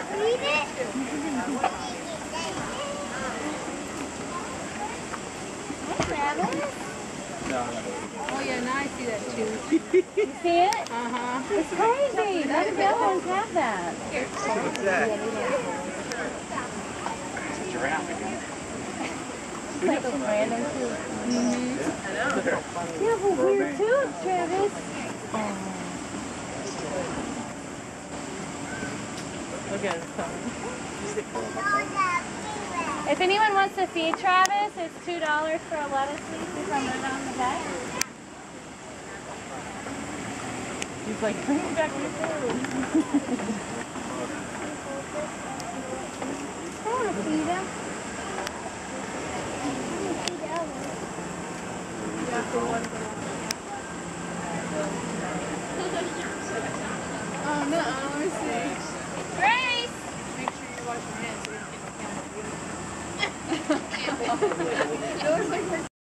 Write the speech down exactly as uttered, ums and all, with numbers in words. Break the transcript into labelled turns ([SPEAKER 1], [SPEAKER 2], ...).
[SPEAKER 1] Read it? Hi, Travis.
[SPEAKER 2] Oh yeah, now I see that too.
[SPEAKER 1] You see it?
[SPEAKER 2] Uh-huh.
[SPEAKER 1] It's crazy. None of the other ones have that.
[SPEAKER 3] What's that? It's a giraffe again.
[SPEAKER 1] It's like some random too.
[SPEAKER 2] Mm-hmm.
[SPEAKER 1] You have a weird tooth, Travis. Oh.
[SPEAKER 2] Look at it coming.
[SPEAKER 1] If anyone wants to feed Travis, it's two dollars for a lettuce leaf. If I'm right on the back.
[SPEAKER 2] He's like, bring me back your food.
[SPEAKER 1] I want to feed him.
[SPEAKER 2] Oh no, let me see.
[SPEAKER 1] Grace!
[SPEAKER 2] Make sure you wash your hands so you don't get the camera. It looks like we're